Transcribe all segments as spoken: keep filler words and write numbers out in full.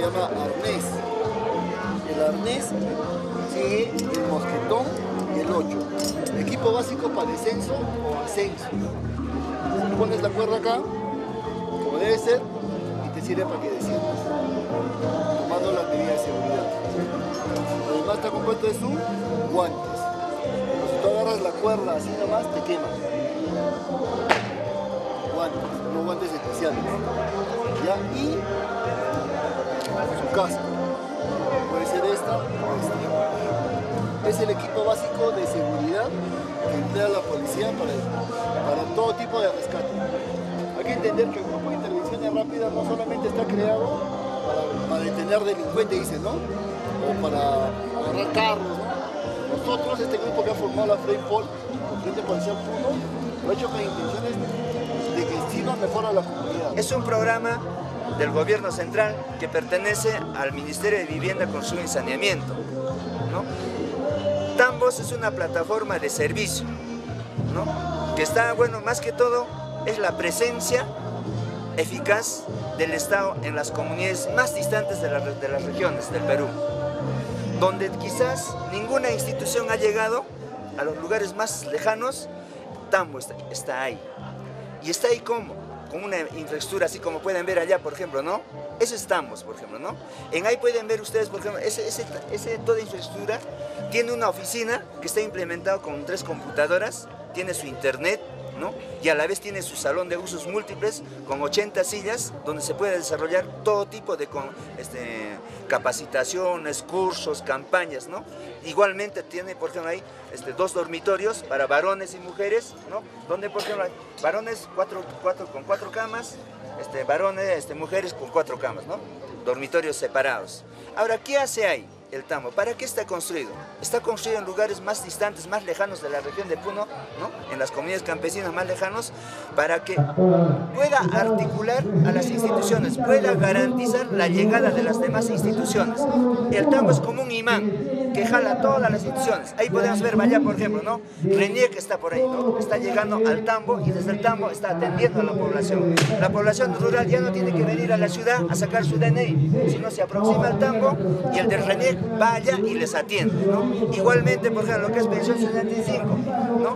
se llama arnés. El arnés sigue el mosquetón y el ocho. Equipo básico para descenso o ascenso. Pones la cuerda acá, como debe ser, y te sirve para que desciendas, tomando las medidas de seguridad. Además está compuesto de sus guantes. Si tú agarras la cuerda así nomás, te quemas. Guantes, unos guantes especiales. ¿Ya? Y su casco. Puede ser esta o esta. Es el equipo básico de seguridad que emplea la policía para, para todo tipo de rescate. Hay que entender que el grupo de intervenciones rápidas no solamente está creado para, para detener delincuentes, dicen, ¿no? O para agarrar carros, ¿no? Nosotros, este grupo que ha formado la FREIPOL, el Frente Policial Puno, lo ha hecho con intenciones de que sirva mejor a la comunidad. Es un programa del gobierno central que pertenece al Ministerio de Vivienda, Consumo y Saneamiento, ¿no? Tambos es una plataforma de servicio, ¿no? Que está, bueno, más que todo es la presencia eficaz del Estado en las comunidades más distantes de, la, de las regiones del Perú, donde quizás ninguna institución ha llegado a los lugares más lejanos. Tambo está, está ahí. ¿Y está ahí cómo? Con una infraestructura así como pueden ver allá, por ejemplo, ¿no? Eso es Tambos, por ejemplo, ¿no? En ahí pueden ver ustedes, por ejemplo, ese, ese, ese, toda infraestructura tiene una oficina que está implementado con tres computadoras, tiene su internet, ¿no? Y a la vez tiene su salón de usos múltiples con ochenta sillas donde se puede desarrollar todo tipo de con, este, capacitaciones, cursos, campañas, ¿no? Igualmente tiene, por ejemplo, ahí este, dos dormitorios para varones y mujeres, ¿no? Donde, por ejemplo, hay varones cuatro, cuatro, con cuatro camas, este, varones, este, mujeres con cuatro camas, ¿no? Dormitorios separados. Ahora, ¿qué hace ahí el Tambo? ¿Para qué está construido? Está construido en lugares más distantes, más lejanos de la región de Puno, ¿no? En las comunidades campesinas más lejanos, para que pueda articular a las instituciones, pueda garantizar la llegada de las demás instituciones. El Tambo es como un imán que jala a todas las instituciones. Ahí podemos ver allá, por ejemplo, ¿no? RENIEC está por ahí, ¿no? Está llegando al Tambo y desde el Tambo está atendiendo a la población. La población rural ya no tiene que venir a la ciudad a sacar su D N I, sino se aproxima al Tambo y el del RENIEC vaya y les atiende, ¿no? Igualmente, por ejemplo, lo que es pensión setenta y cinco, ¿no?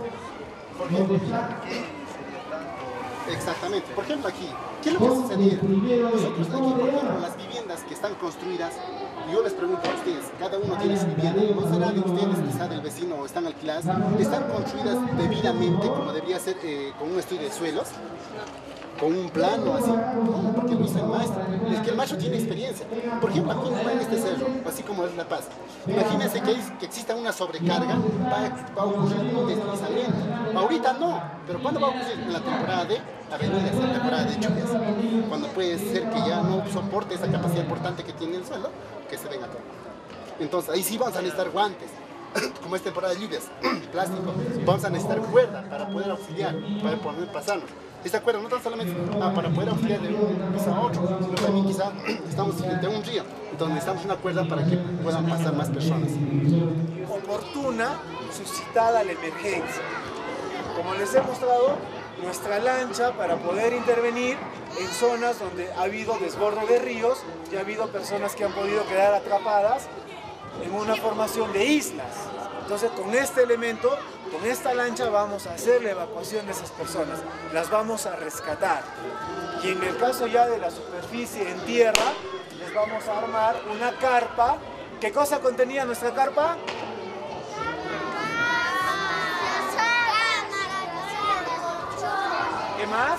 Exactamente. Por ejemplo, aquí, ¿qué es lo que sucedía? Nosotros aquí, por ejemplo, las viviendas que están construidas, yo les pregunto a ustedes, cada uno tiene su vivienda, ¿no será de ustedes, quizá del vecino o están alquiladas? ¿Están construidas debidamente como debería ser eh, con un estudio de suelos? ¿Con un plano así? No, porque lo hizo el maestro. Es que el maestro tiene experiencia. Por ejemplo, aquí en este cerro, así como es La Paz, imagínense que, hay, que exista una sobrecarga, va, va a ocurrir un deslizamiento. Ahorita no, pero ¿cuándo va a ocurrir? En la temporada de avenidas, en la temporada de lluvias. Cuando puede ser que ya no soporte esa capacidad importante que tiene el suelo, que se venga acá. Entonces, ahí sí vamos a necesitar guantes. Como es temporada de lluvias, plástico, vamos a necesitar cuerda para poder auxiliar, para poder pasarnos. Esta cuerda no tan solamente ah, para poder auxiliar de un piso a otro, sino también quizá estamos frente a un río, entonces necesitamos una cuerda para que puedan pasar más personas. Oportuna, suscitada la emergencia. Como les he mostrado, nuestra lancha para poder intervenir en zonas donde ha habido desborde de ríos y ha habido personas que han podido quedar atrapadas en una formación de islas. Entonces, con este elemento, con esta lancha vamos a hacer la evacuación de esas personas, las vamos a rescatar. Y en el caso ya de la superficie en tierra, les vamos a armar una carpa. ¿Qué cosa contenía nuestra carpa? ¿Qué más?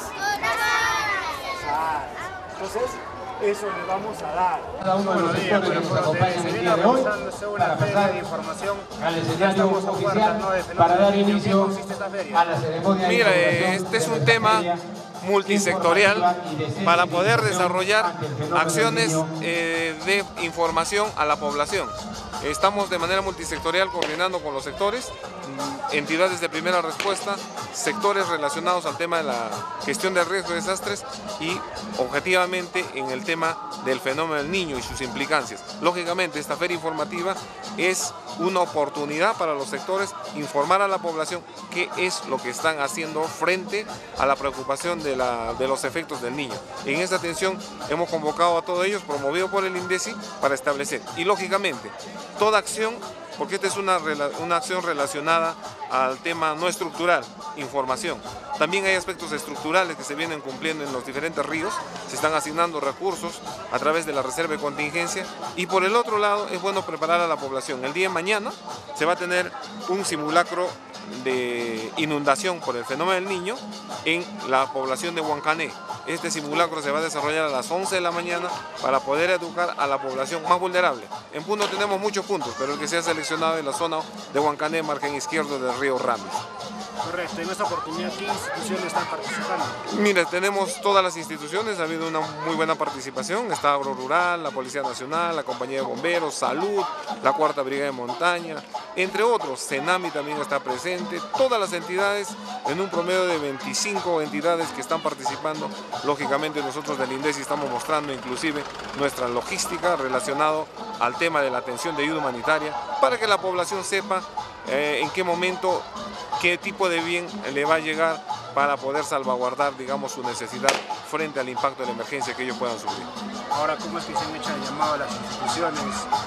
Entonces, eso le vamos a dar. Cada uno de los sectores que nos acompañan el día de hoy para pasar al escenario oficial para dar inicio a la ceremonia. Mira, este es un tema multisectorial para poder desarrollar acciones eh, de información a la población. Estamos de manera multisectorial coordinando con los sectores, entidades de primera respuesta, sectores relacionados al tema de la gestión del riesgo de desastres y objetivamente en el tema del fenómeno del niño y sus implicancias. Lógicamente, esta feria informativa es una oportunidad para los sectores informar a la población qué es lo que están haciendo frente a la preocupación de, la, de los efectos del niño. En esta atención hemos convocado a todos ellos, promovido por el INDECI, para establecer. Y lógicamente, toda acción, porque esta es una, una acción relacionada al tema no estructural, información. También hay aspectos estructurales que se vienen cumpliendo en los diferentes ríos, se están asignando recursos a través de la reserva de contingencia y por el otro lado es bueno preparar a la población. El día de mañana se va a tener un simulacro de inundación por el fenómeno del niño en la población de Huancané. Este simulacro se va a desarrollar a las once de la mañana para poder educar a la población más vulnerable. En Puno tenemos muchos puntos, pero el que se ha seleccionado es la zona de Huancané, margen izquierdo del río Ramis. Correcto, en esta oportunidad, ¿qué instituciones están participando? Mira, tenemos todas las instituciones, ha habido una muy buena participación, está Agro Rural, la Policía Nacional, la Compañía de Bomberos, Salud, la Cuarta Brigada de Montaña, entre otros. Senami también está presente, todas las entidades, en un promedio de veinticinco entidades que están participando. Lógicamente nosotros del INDECI estamos mostrando inclusive nuestra logística relacionada al tema de la atención de ayuda humanitaria para que la población sepa eh, en qué momento, qué tipo de bien le va a llegar para poder salvaguardar, digamos, su necesidad frente al impacto de la emergencia que ellos puedan sufrir. Ahora, ¿cómo es que se han hecho el llamado a las instituciones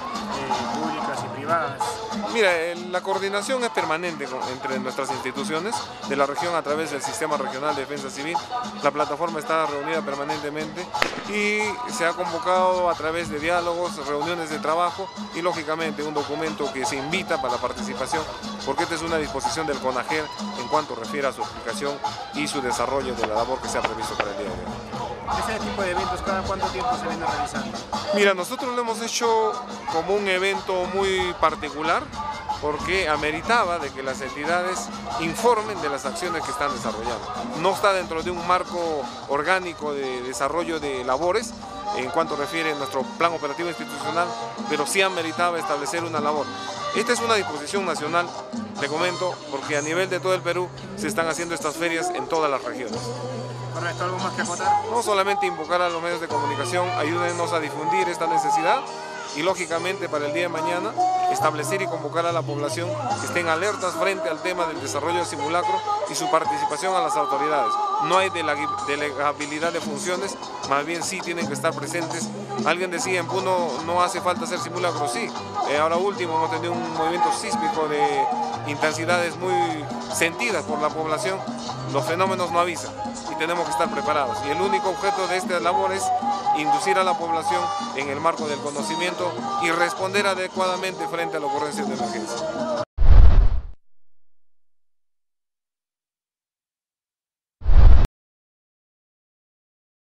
eh, públicas y privadas? Mira, la coordinación es permanente entre nuestras instituciones de la región a través del Sistema Regional de Defensa Civil. La plataforma está reunida permanentemente y se ha convocado a través de diálogos, reuniones de trabajo y lógicamente un documento que se invita para la participación, porque esta es una disposición del CONAGER en cuanto refiere a su aplicación y su desarrollo de la labor que se ha previsto para el día de hoy. ¿Ese tipo de eventos cada cuánto tiempo se viene realizando? Mira, nosotros lo hemos hecho como un evento muy particular porque ameritaba de que las entidades informen de las acciones que están desarrollando. No está dentro de un marco orgánico de desarrollo de labores en cuanto refiere a nuestro plan operativo institucional, pero sí ameritaba establecer una labor. Esta es una disposición nacional, te comento, porque a nivel de todo el Perú se están haciendo estas ferias en todas las regiones. Correcto, ¿algo más que acotar? No solamente invocar a los medios de comunicación, ayúdennos a difundir esta necesidad y lógicamente para el día de mañana establecer y convocar a la población que estén alertas frente al tema del desarrollo del simulacro y su participación a las autoridades. No hay delegabilidad de funciones, más bien sí tienen que estar presentes. Alguien decía en Puno no hace falta hacer simulacro, sí. Eh, ahora último hemos tenido un movimiento sísmico de intensidades muy sentidas por la población. Los fenómenos no avisan y tenemos que estar preparados. Y el único objeto de esta labor es inducir a la población en el marco del conocimiento y responder adecuadamente frente a la ocurrencia de emergencia.